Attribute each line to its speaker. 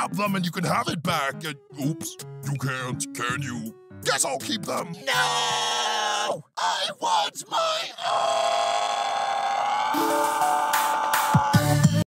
Speaker 1: swap them and you can have it back. Oops, you can't, can you? Guess I'll keep them.
Speaker 2: No! I want mine!